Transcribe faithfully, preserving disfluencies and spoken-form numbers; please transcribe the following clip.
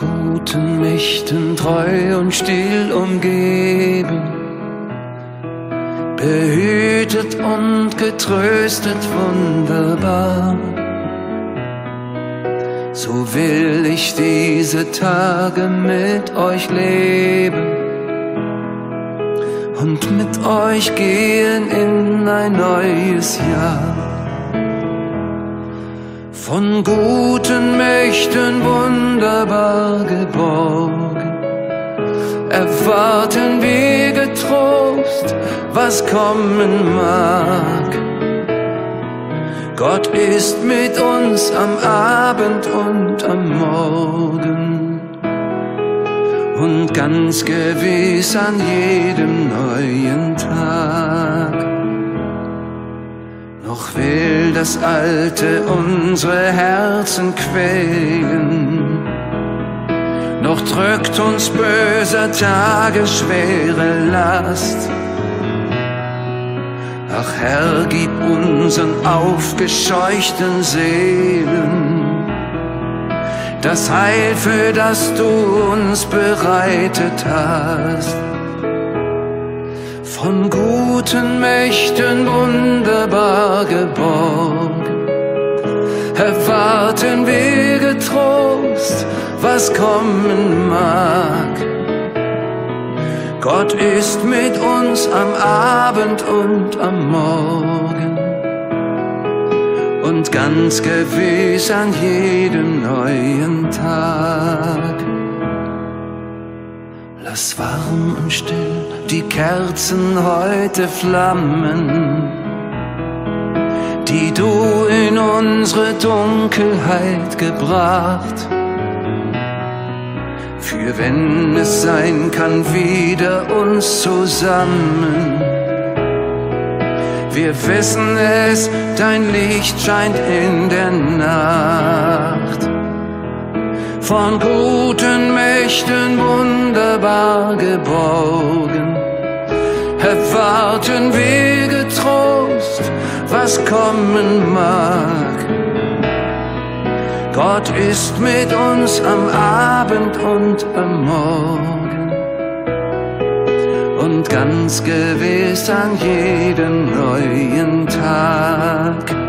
guten Mächten treu und still umgeben, behütet und getröstet wunderbar. So will ich diese Tage mit euch leben und mit euch gehen in ein neues Jahr. Von guten Mächten wunderbar geborgen, erwarten wir getrost, was kommen mag. Gott ist mit uns am Abend und am Morgen und ganz gewiss an jedem neuen Tag. Noch will das Alte unsere Herzen quälen, noch drückt uns böser Tage schwere Last. Ach Herr, gib unseren aufgescheuchten Seelen das Heil, für das du uns bereitet hast. Von guten Mächten wunderbar geborgen, erwarten wir getrost, was kommen mag. Gott ist mit uns am Abend und am Morgen und ganz gewiss an jedem neuen Tag. Lass warm und still die Kerzen heute flammen, die du in unsere Dunkelheit gebracht. Für wenn es sein kann, wieder uns zusammen. Wir wissen es, dein Licht scheint in der Nacht. Von guten Mächten wunderbar geborgen, erwarten wir getrost, was kommen mag. Gott ist mit uns am Abend und am Morgen und ganz gewiss an jedem neuen Tag.